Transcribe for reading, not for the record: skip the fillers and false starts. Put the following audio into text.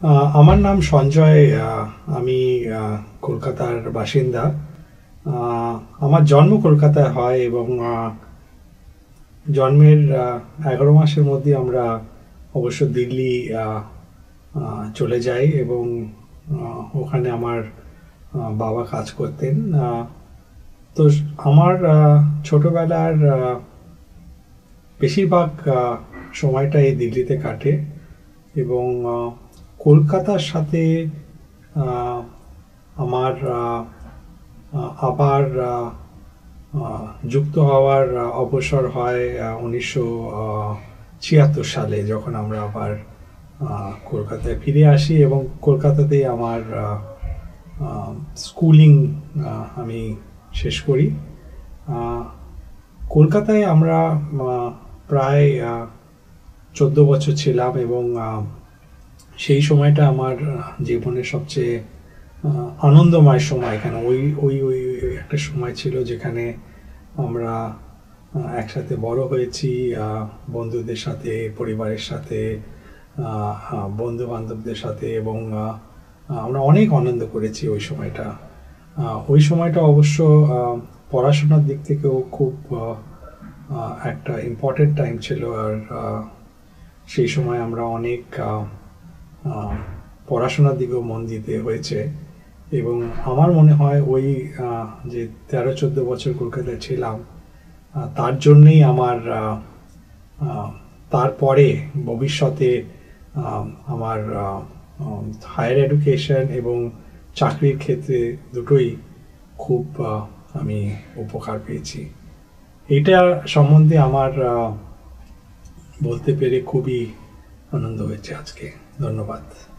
আমার নাম সঞ্জয়। আমি কলকাতার বাসিন্দা। আমার জন্ম কলকাতায় হয় এবং জন্মের 11 মাসের মধ্যে আমরা অবশ্য দিল্লি চলে যাই এবং ওখানে আমার বাবা কাজ করতেন। তো আমার ছোটবেলার বেশিরভাগ সময়টা এই দিল্লিতে কাটে এবং কলকাতার সাথে আমার আবার যুক্ত হওয়ার অবসর হয় 1976 সালে, যখন আমরা আবার কলকাতায় ফিরে আসি এবং কলকাতাতেই আমার স্কুলিং আমি শেষ করি। কলকাতায় আমরা প্রায় 14 বছর ছিলাম এবং সেই সময়টা আমার জীবনের সবচেয়ে আনন্দময় সময়। কেন ওই ওই ওই একটা সময় ছিল যেখানে আমরা একসাথে বড় হয়েছি, বন্ধুদের সাথে, পরিবারের সাথে, বন্ধু বান্ধবদের সাথে, এবং আমরা অনেক আনন্দ করেছি ওই সময়টা। ওই সময়টা অবশ্য পড়াশোনার দিক থেকেও খুব একটা ইম্পর্টেন্ট টাইম ছিল। আর সেই সময় আমরা অনেক পড়াশোনার দিকেও মন দিতে হয়েছে এবং আমার মনে হয় ওই যে 13-14 বছর কলকাতায় ছিলাম, তার জন্যেই আমার তারপরে ভবিষ্যতে আমার হায়ার এডুকেশন এবং চাকরির ক্ষেত্রে দুটোই খুব আমি উপকার পেয়েছি। এটা সম্বন্ধে আমার বলতে পেরে খুবই আনন্দ হয়েছে আজকে। ধন্যবাদ।